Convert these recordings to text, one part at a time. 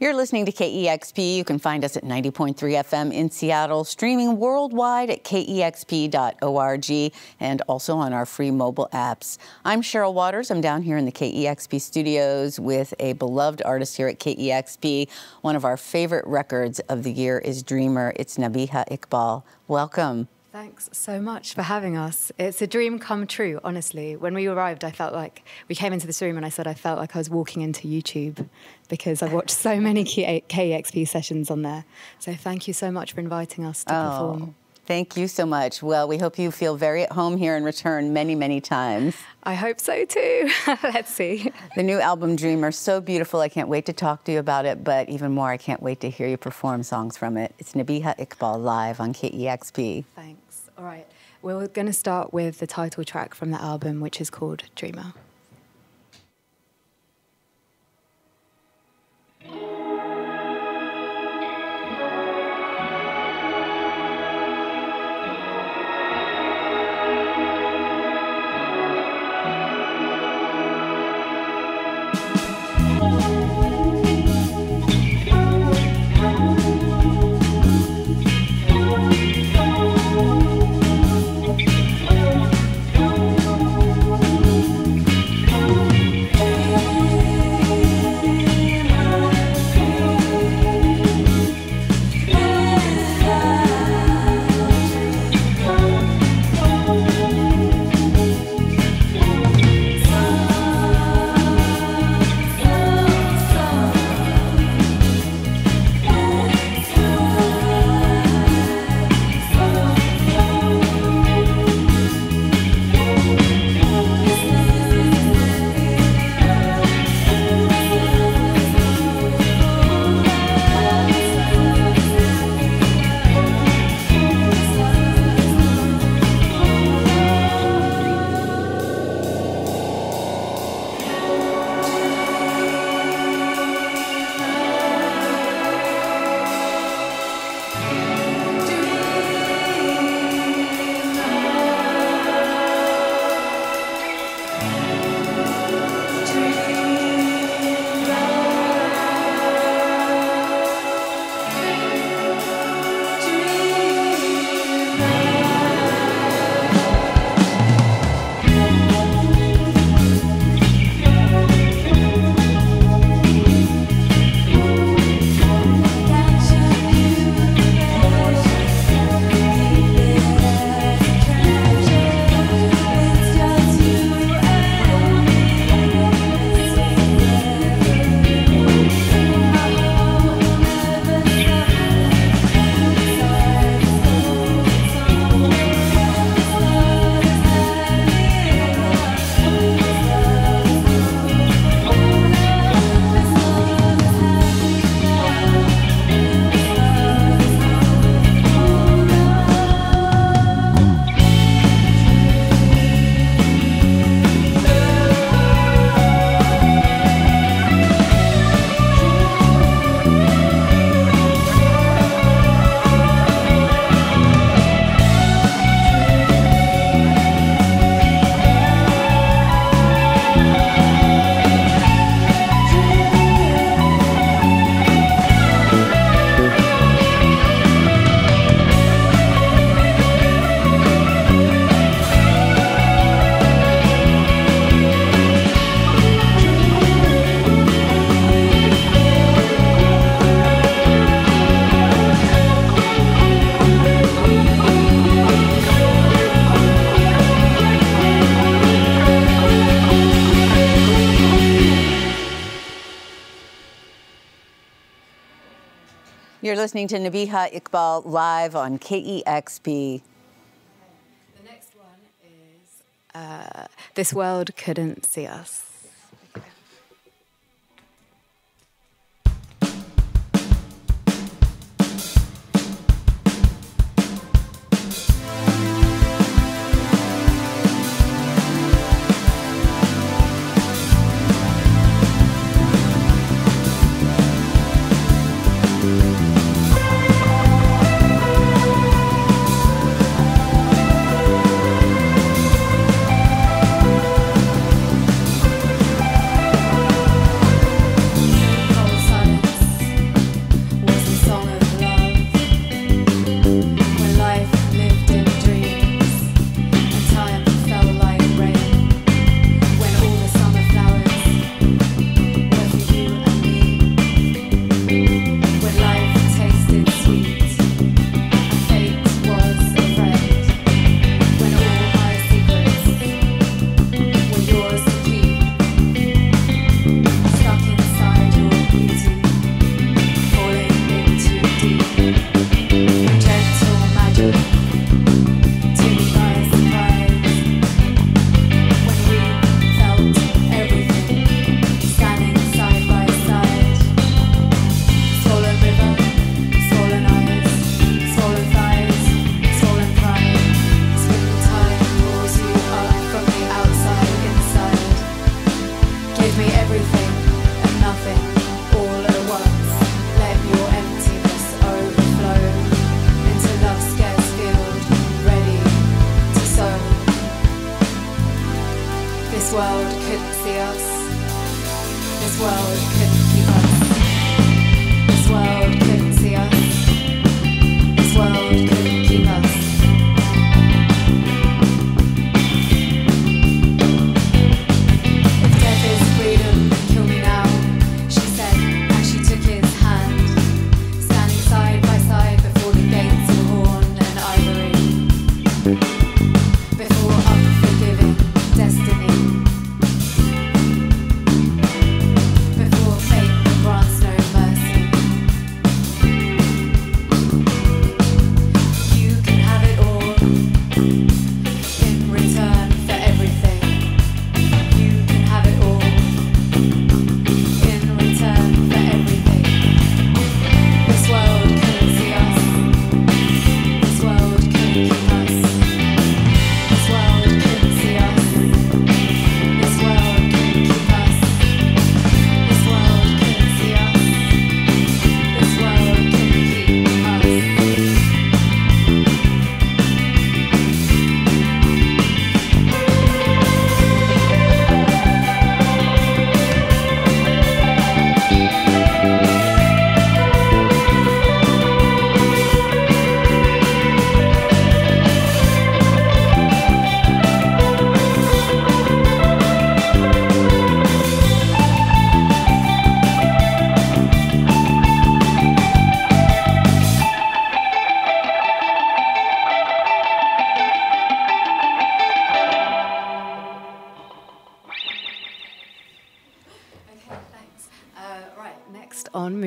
You're listening to KEXP. You can find us at 90.3 FM in Seattle, streaming worldwide at kexp.org and also on our free mobile apps. I'm Cheryl Waters. I'm down here in the KEXP studios with a beloved artist here at KEXP. One of our favorite records of the year is Dreamer. It's Nabihah Iqbal. Welcome. Thanks so much for having us. It's a dream come true, honestly. When we arrived, I felt like, we came into this room and I said I felt like I was walking into YouTube because I've watched so many KEXP sessions on there. So thank you so much for inviting us to perform. Thank you so much. Well, we hope you feel very at home here and return many, many times. I hope so too. Let's see. The new album, Dreamer, so beautiful. I can't wait to talk to you about it, but even more, I can't wait to hear you perform songs from it. It's Nabihah Iqbal live on KEXP. Thanks. All right. We're going to start with the title track from the album, which is called Dreamer. You're listening to Nabihah Iqbal live on KEXP. The next one is This World Couldn't See Us.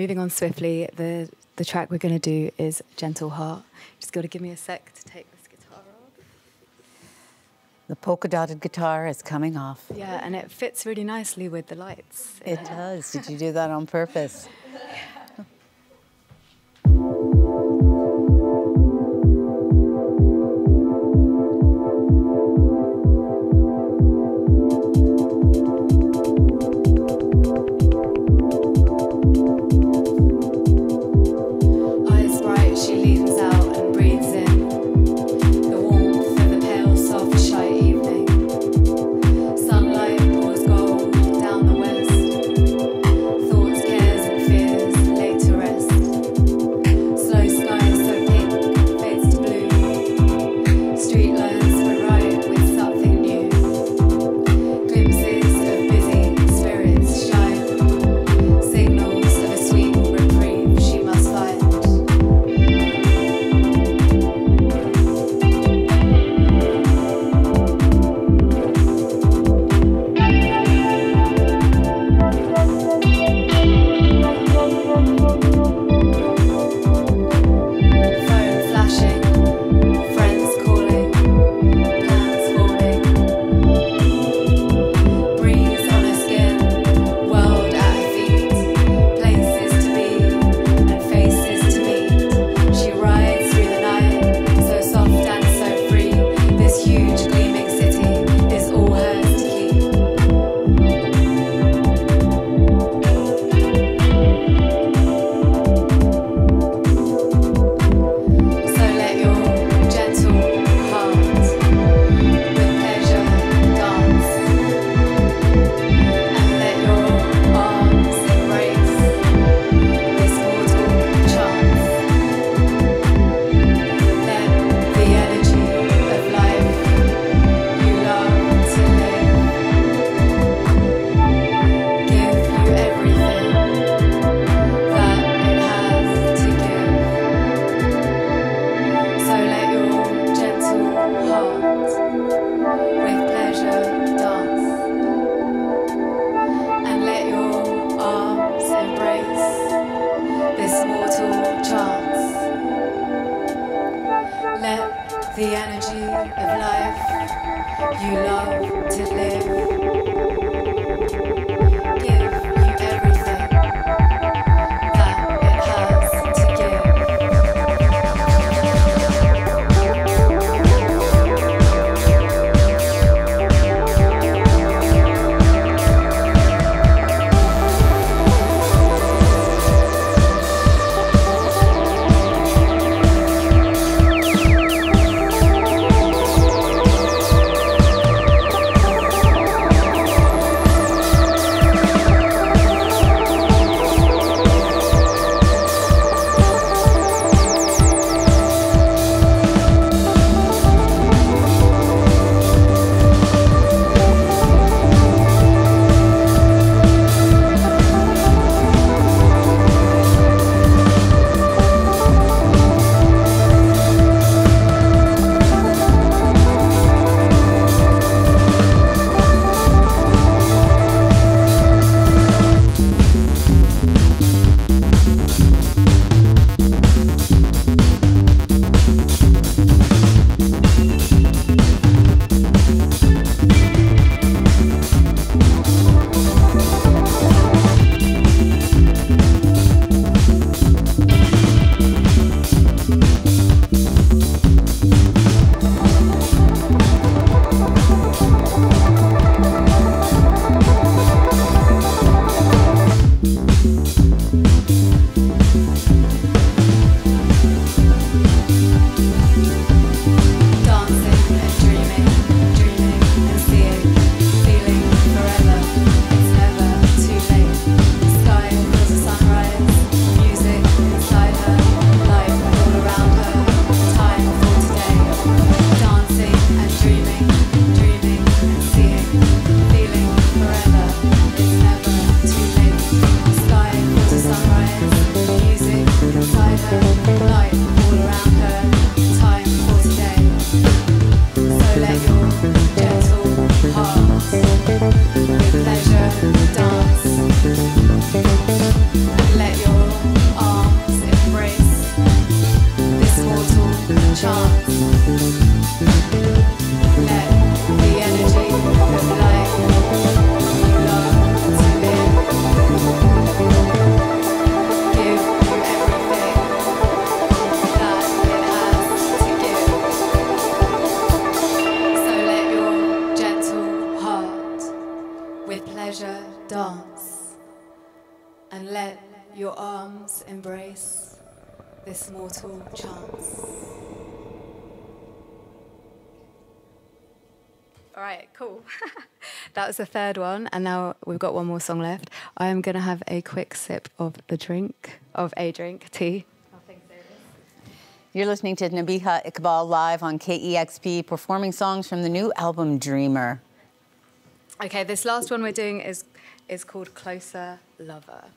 moving on swiftly, the track we're going to do is Gentle Heart. Just got to give me a sec to take this guitar off. The polka-dotted guitar is coming off. Yeah, and it fits really nicely with the lights. It does. Did you do that on purpose? your arms embrace this mortal chance. All right, cool. That was the third one, and now we've got one more song left. I am going to have a quick sip of a drink, tea. Nothing serious. You're listening to Nabihah Iqbal live on KEXP, performing songs from the new album Dreamer. Okay, this last one we're doing is called Closer Lover.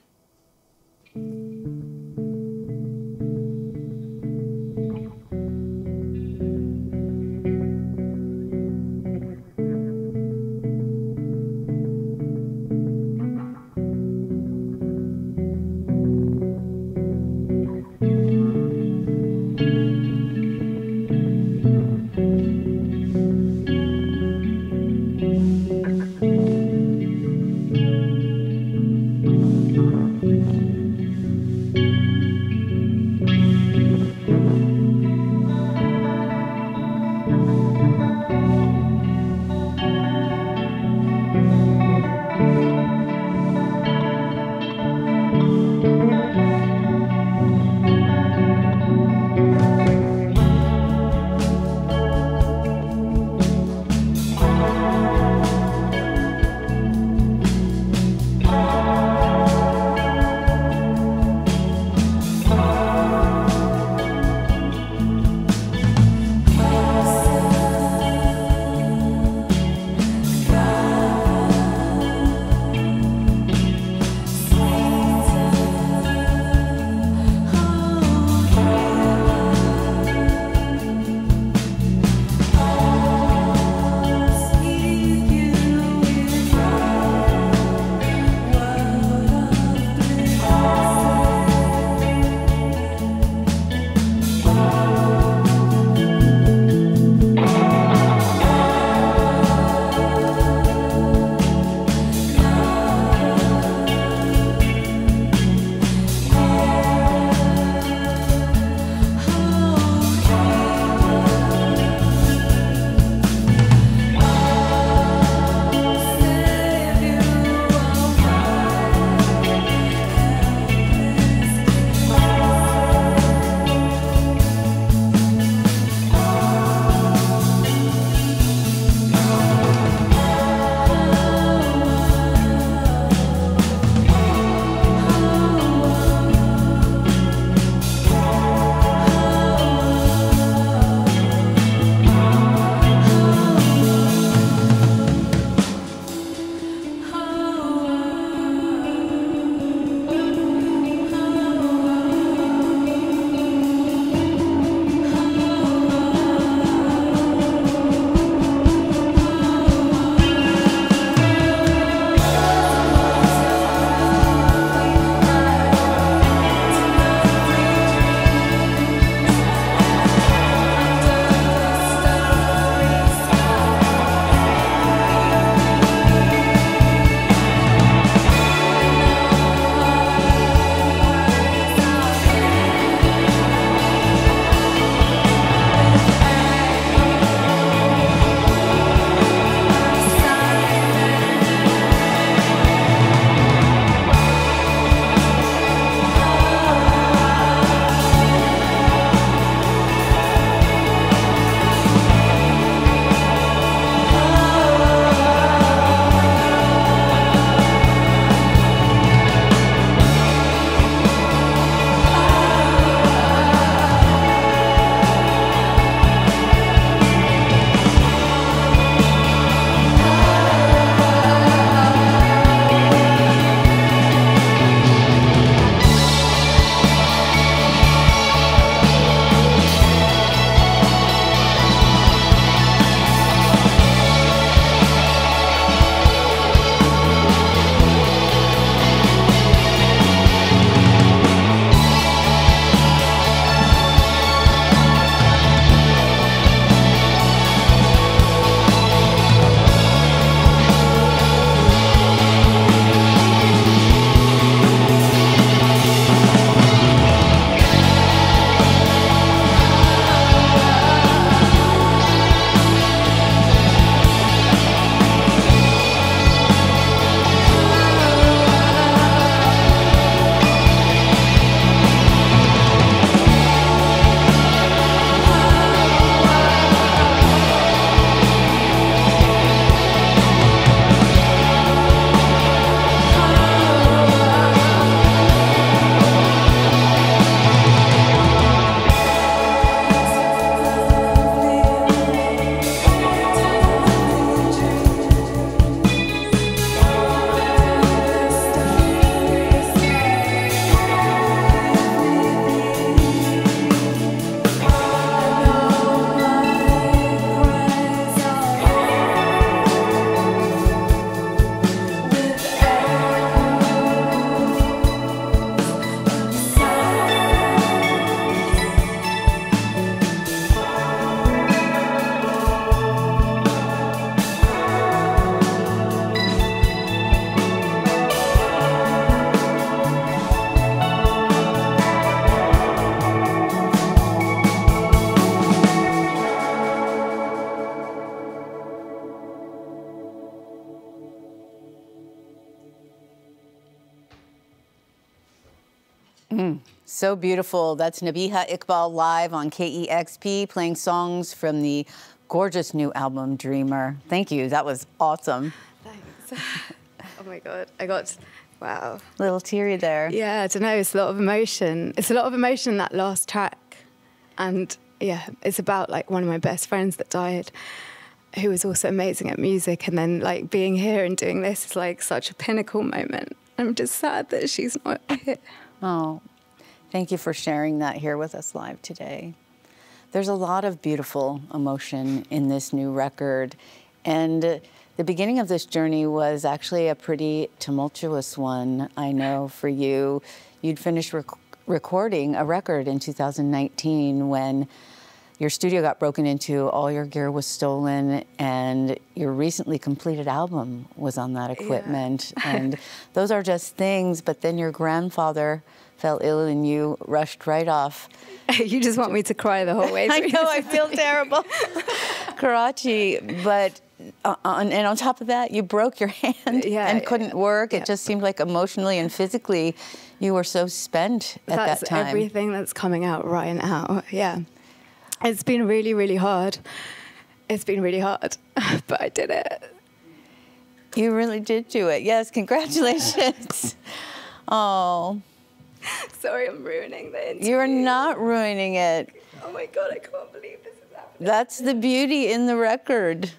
So beautiful. That's Nabihah Iqbal live on KEXP, playing songs from the gorgeous new album, Dreamer. Thank you. That was awesome. Thanks. Oh my God. Wow. Little teary there. Yeah, I don't know. It's a lot of emotion. It's a lot of emotion in that last track. And yeah, it's about like one of my best friends that died, who was also amazing at music. And then like being here and doing this is like such a pinnacle moment. I'm just sad that she's not here. Oh, thank you for sharing that here with us live today. There's a lot of beautiful emotion in this new record. And the beginning of this journey was actually a pretty tumultuous one, I know, for you. You'd finished recording a record in 2019 when your studio got broken into, all your gear was stolen, and your recently completed album was on that equipment. Yeah. And those are just things, but then your grandfather fell ill and you rushed right off. You just want me to cry the whole way through. I know, I feel terrible. Karachi, but and on top of that, you broke your hand and couldn't work. It just seemed like emotionally and physically you were so spent at that time. That's everything that's coming out right now, yeah. It's been really, really hard. It's been really hard, but I did it. You really did do it. Yes, congratulations. Oh. Sorry, I'm ruining the interview. You're not ruining it. Oh my God, I can't believe this is happening. That's the beauty in the record.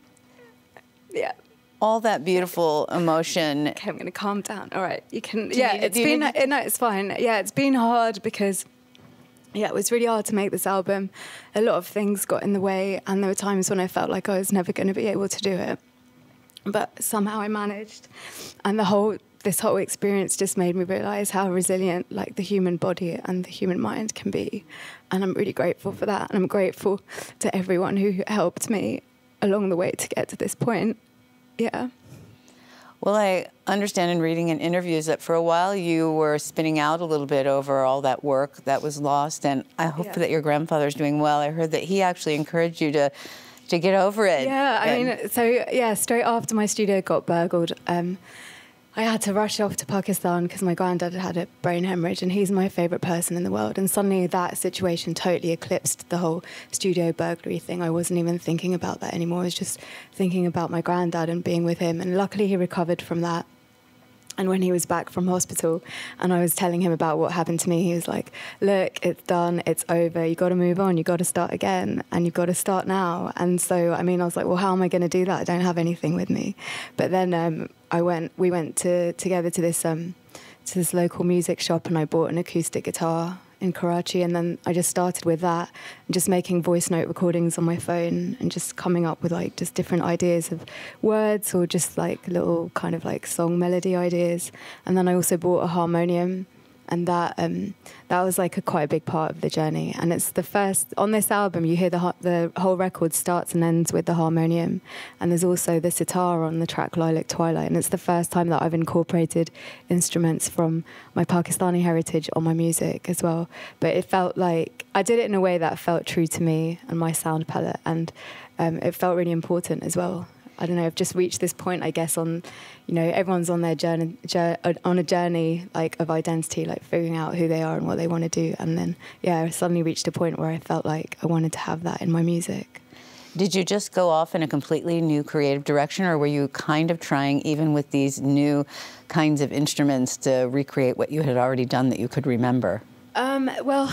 Yeah. All that beautiful emotion. Okay, I'm going to calm down. All right, you can. No, it's fine. Yeah, it's been hard because, yeah, it was really hard to make this album. A lot of things got in the way, and there were times when I felt like I was never going to be able to do it. But somehow I managed, and this whole experience just made me realise how resilient, like, the human body and the human mind can be, and I'm really grateful for that. And I'm grateful to everyone who helped me along the way to get to this point. Yeah. Well, I understand in reading in interviews that for a while you were spinning out a little bit over all that work that was lost, and I hope that your grandfather's doing well. I heard that he actually encouraged you to get over it. Yeah, I mean, so yeah, straight after my studio got burgled, I had to rush off to Pakistan because my granddad had a brain hemorrhage, and he's my favourite person in the world. And suddenly that situation totally eclipsed the whole studio burglary thing. I wasn't even thinking about that anymore. I was just thinking about my granddad and being with him. And luckily he recovered from that. And when he was back from hospital and I was telling him about what happened to me, he was like, look, it's done, it's over, you got to move on, you got to start again, and you've got to start now. And so, I mean, I was like, well, how am I going to do that? I don't have anything with me. But then we went together to this local music shop, and I bought an acoustic guitar in Karachi, and then I just started with that, and just making voice note recordings on my phone and just coming up with like just different ideas of words or just like little kind of like song melody ideas. And then I also bought a harmonium, and that was like quite a big part of the journey. And it's the first on this album. You hear the whole record starts and ends with the harmonium, and there's also the sitar on the track Lilac Twilight. And it's the first time that I've incorporated instruments from my Pakistani heritage on my music as well. But it felt like I did it in a way that felt true to me and my sound palette, and it felt really important as well. I don't know, I've just reached this point, I guess, on, you know, everyone's on their journey, on a journey, like, of identity, like, figuring out who they are and what they want to do. And then, yeah, I suddenly reached a point where I felt like I wanted to have that in my music. Did you just go off in a completely new creative direction, or were you kind of trying, even with these new kinds of instruments, to recreate what you had already done that you could remember? Well,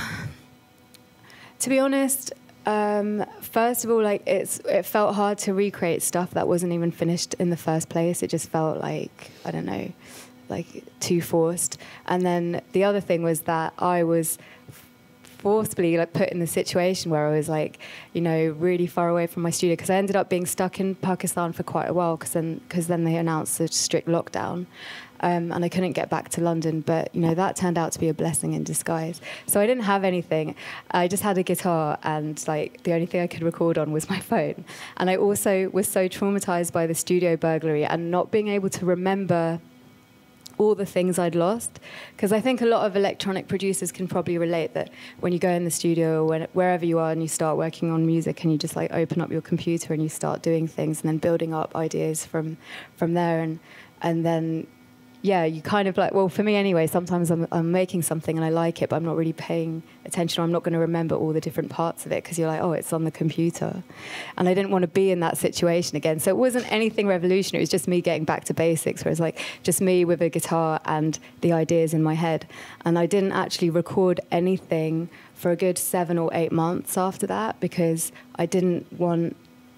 to be honest, first of all, like it felt hard to recreate stuff that wasn't even finished in the first place. It just felt like, I don't know, like too forced. And then the other thing was that I was forcibly like put in the situation where I was like, you know, really far away from my studio, because I ended up being stuck in Pakistan for quite a while because then they announced a strict lockdown. And I couldn't get back to London, but, you know, that turned out to be a blessing in disguise. So I didn't have anything. I just had a guitar, and, like, the only thing I could record on was my phone. And I also was so traumatized by the studio burglary and not being able to remember all the things I'd lost, because I think a lot of electronic producers can probably relate that when you go in the studio or wherever you are and you start working on music and you just like open up your computer and you start doing things and then building up ideas from there, and then yeah, you kind of like, well, for me anyway, sometimes I'm making something and I like it, but I'm not really paying attention, or I'm not going to remember all the different parts of it because you're like, oh, it's on the computer. And I didn't want to be in that situation again. So it wasn't anything revolutionary. It was just me getting back to basics, where it's like just me with a guitar and the ideas in my head. And I didn't actually record anything for a good 7 or 8 months after that, because I didn't want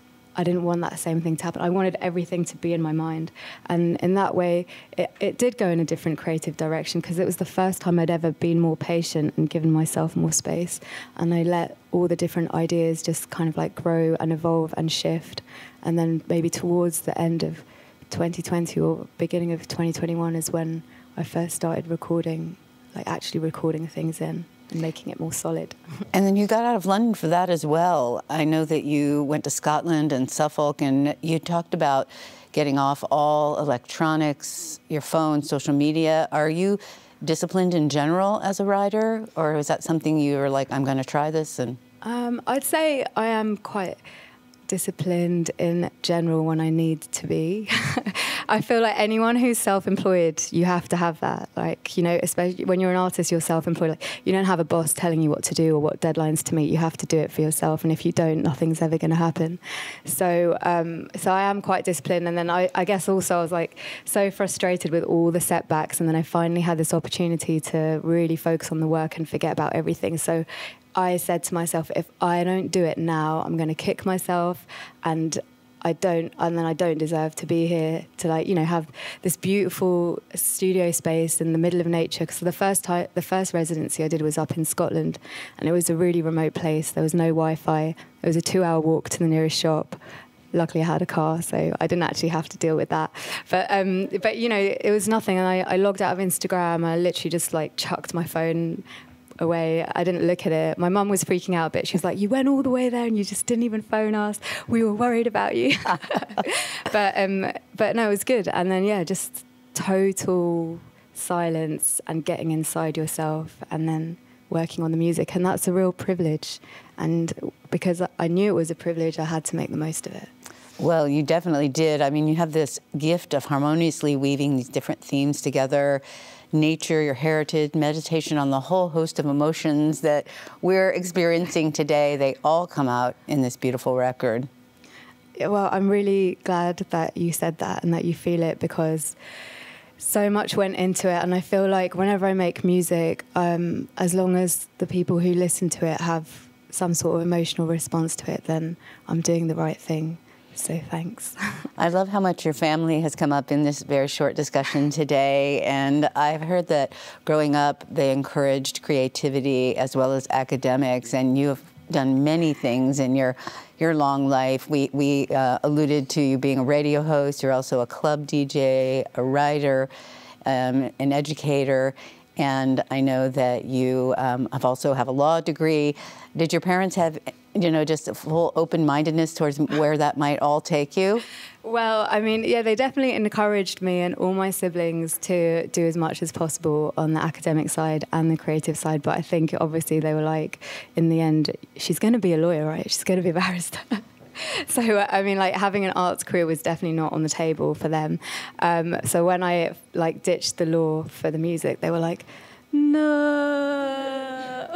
that same thing to happen. I wanted everything to be in my mind. And in that way, it did go in a different creative direction, because it was the first time I'd ever been more patient and given myself more space. And I let all the different ideas just kind of like grow and evolve and shift. And then maybe towards the end of 2020 or beginning of 2021 is when I first started recording, like actually recording things in and making it more solid. And then you got out of London for that as well. I know that you went to Scotland and Suffolk, and you talked about getting off all electronics, your phone, social media. Are you disciplined in general as a writer, or is that something you were like, I'm going to try this? And I'd say I am quite disciplined in general when I need to be. I feel like anyone who's self-employed, you have to have that. Like, you know, especially when you're an artist, you're self-employed. Like, you don't have a boss telling you what to do or what deadlines to meet. You have to do it for yourself. And if you don't, nothing's ever going to happen. So I am quite disciplined. And then I guess also I was like so frustrated with all the setbacks. And then I finally had this opportunity to really focus on the work and forget about everything. So I said to myself, if I don't do it now, I'm going to kick myself, and I don't deserve to be here to, like, you know, have this beautiful studio space in the middle of nature. Because the first residency I did was up in Scotland, and it was a really remote place. There was no Wi-Fi. It was a 2-hour walk to the nearest shop. Luckily, I had a car, so I didn't actually have to deal with that. But you know, it was nothing. And I logged out of Instagram. I literally just like chucked my phone away. I didn't look at it. My mum was freaking out a bit. She was like, you went all the way there and you just didn't even phone us. We were worried about you. But no, it was good. And then, yeah, just total silence and getting inside yourself and then working on the music. And that's a real privilege. And because I knew it was a privilege, I had to make the most of it. Well, you definitely did. I mean, you have this gift of harmoniously weaving these different themes together. Nature, your heritage, meditation on the whole host of emotions that we're experiencing today. They all come out in this beautiful record. Well, I'm really glad that you said that and that you feel it, because so much went into it. And I feel like whenever I make music, as long as the people who listen to it have some sort of emotional response to it, then I'm doing the right thing. So thanks. I love how much your family has come up in this very short discussion today. And I've heard that growing up, they encouraged creativity as well as academics. And you have done many things in your long life. We alluded to you being a radio host. You're also a club DJ, a writer, an educator. And I know that you have also have a law degree. Did your parents have, you know, just a full open-mindedness towards where that might all take you? Well, I mean, yeah, they definitely encouraged me and all my siblings to do as much as possible on the academic side and the creative side. But I think obviously they were like, in the end, she's going to be a lawyer, right? She's going to be a barrister. So, I mean, like, having an arts career was definitely not on the table for them. So when I, like, ditched the law for the music, they were like, no.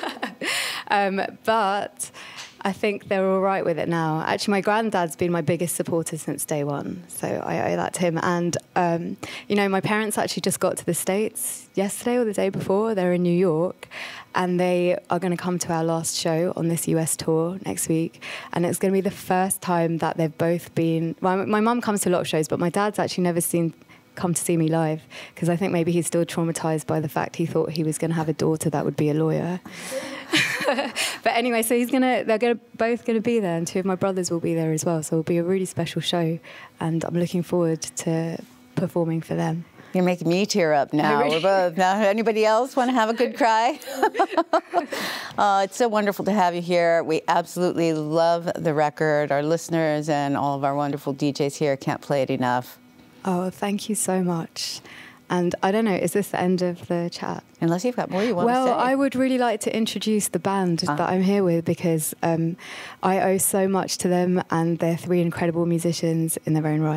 But I think they're all right with it now. Actually, my granddad's been my biggest supporter since day one, so I owe that to him. And, you know, my parents actually just got to the States yesterday or the day before. They're in New York, and they are going to come to our last show on this US tour next week. And it's going to be the first time that they've both been... Well, my mum comes to a lot of shows, but my dad's actually never come to see me live, because I think maybe he's still traumatized by the fact he thought he was going to have a daughter that would be a lawyer. But anyway, so they're both going to be there, and 2 of my brothers will be there as well. So it'll be a really special show, and I'm looking forward to performing for them. You're making me tear up now. We're both. Now, anybody else want to have a good cry? It's so wonderful to have you here. We absolutely love the record. Our listeners and all of our wonderful DJs here can't play it enough. Oh, thank you so much. And I don't know, is this the end of the chat? Unless you've got more you want to say. Well, I would really like to introduce the band that I'm here with, because I owe so much to them, and they're 3 incredible musicians in their own right.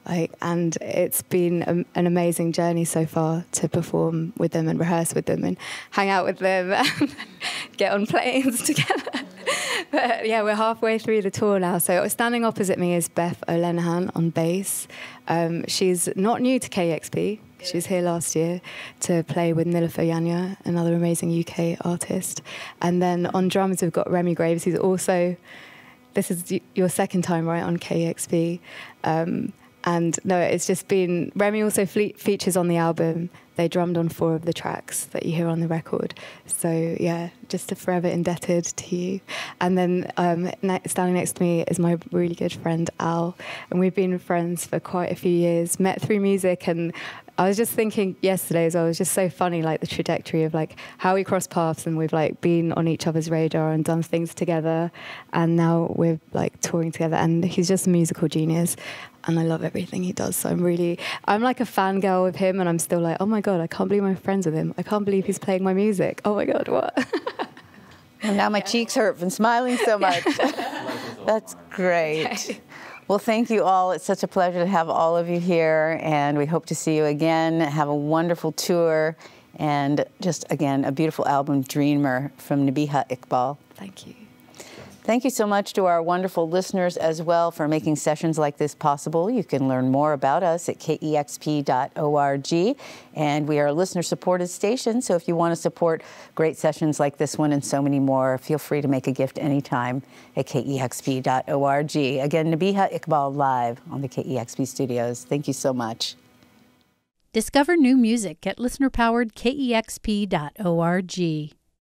And it's been an amazing journey so far to perform with them and rehearse with them and hang out with them and get on planes together. But yeah, we're halfway through the tour now. So standing opposite me is Beth O'Lenahan on bass. She's not new to KEXP. She was here last year to play with Nilüfer Yanya, another amazing UK artist. And then on drums, we've got Remi Graves, who's also, this is your second time, right, on KEXP. And no, it's just been, Remi also features on the album. They drummed on 4 of the tracks that you hear on the record. So yeah, just forever indebted to you. And then standing next to me is my really good friend, Al. And we've been friends for quite a few years, met through music. And I was just thinking yesterday as well, it was just so funny, like the trajectory of like how we crossed paths and we've like been on each other's radar and done things together. And now we're like touring together, and he's just a musical genius. And I love everything he does. So I'm like a fangirl with him, and I'm still like, oh my God, I can't believe I'm friends with him. I can't believe he's playing my music. Oh my God, what? And now my cheeks hurt from smiling so much. That's great. Okay. Well, thank you all. It's such a pleasure to have all of you here, and we hope to see you again. Have a wonderful tour, and just, again, a beautiful album, Dreamer, from Nabihah Iqbal. Thank you. Thank you so much to our wonderful listeners as well for making sessions like this possible. You can learn more about us at KEXP.org. And we are a listener-supported station, so if you want to support great sessions like this one and so many more, feel free to make a gift anytime at KEXP.org. Again, Nabihah Iqbal live on the KEXP studios. Thank you so much. Discover new music at listener-powered KEXP.org.